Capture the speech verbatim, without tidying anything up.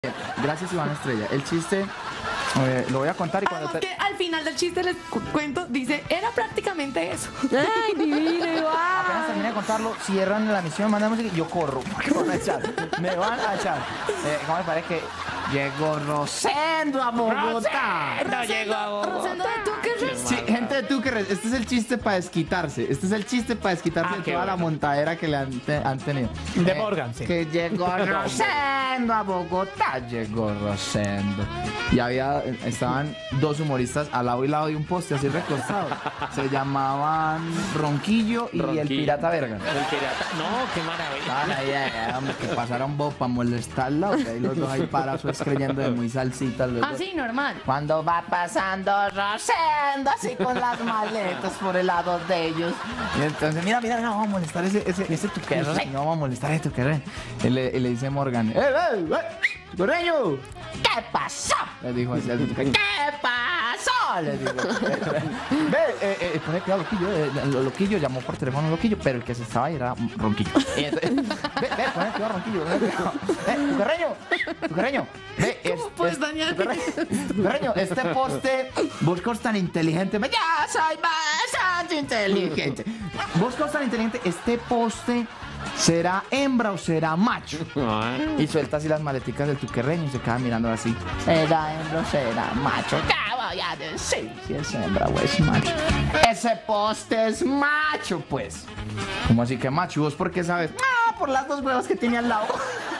Gracias, Iván Estrella. El chiste eh, lo voy a contar y cuando Además te... que al final del chiste les cu- cuento, dice, era prácticamente eso. Ay, divino, Apenas termine de Iván. contarlo, cierran la misión, mandan música y yo corro. Me van a echar. Me van a echar. Eh, ¿Cómo me parece que llegó Rosendo a Bogotá? No llegó a Bogotá. Rosendo de Túquerres. Sí, gente de Túquerres, este es el chiste para desquitarse. Este es el chiste para desquitarse Ah, de qué toda la bueno. montadera que le han, te- han tenido. De Eh, Morgan, sí. Que llegó Rosendo a Bogotá. Llegó Rosendo. Y había, estaban dos humoristas al lado y lado de un poste así recostado. Se llamaban Ronquillo y el Ronquillo. Pirata Verga. El pirata. No, qué maravilla. Estaban ahí, eh, hombre, que pasaron vos para molestarla. Y ahí los dos ahí parados pues, creyendo de muy salsitas. los dos. Así, normal. Cuando va pasando Rosendo así con las maletas por el lado de ellos. Y entonces, mira, mira, no vamos a molestar ese, ese, ese tuquerre. No vamos a molestar ese tuquerre. Y le, y le dice Morgan, ¡eh, eh, eh! ¡Tuquerreño! ¿Qué pasó? Le dijo así al tuquerre. ¿Qué pasó? Le dijo. Ve, eh, eh, pone cuidado, Loquillo. Eh, lo- Loquillo llamó por teléfono a Loquillo, pero el que se estaba ahí era Ronquillo. Y entonces, ve, ve, pone cuidado, Ronquillo. Pone cuidado. Eh, tuquerreño, tuquerreño. Ve, es, puedes es- dañar? tuquerreño, tuquerreño, este poste, vos sos tan inteligente. Ya soy bastante inteligente. Vos sos tan inteligente, este poste será hembra o será macho. Ay. Y suelta así las maleticas del tuquerreño y se queda mirando así. ¿Será hembra o será macho? ¿Qué voy a decir si es hembra o es macho? Ese poste es macho, pues. ¿Cómo así que macho? ¿Y vos por qué sabes? Ah, por las dos huevas que tiene al lado.